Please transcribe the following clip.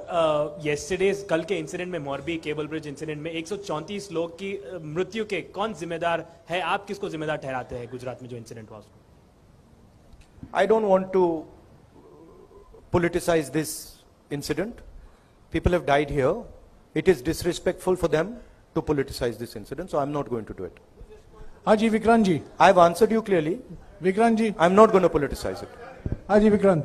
Yesterday कल के incident में, मॉर्बी केबल ब्रिज इंसिडेंट में 134 लोग की मृत्यु के कौन जिम्मेदार है? आप किसको जिम्मेदार ठहराते हैं गुजरात में जो इंसिडेंट हुआ उसको? I don't want to politicize this incident. People have died here. It is disrespectful for them to politicize this incident, so I'm not going to do it. Haji Vikrant ji. I've answered you clearly. Vikrant ji. I'm not going to politicize it. Haji Vikrant.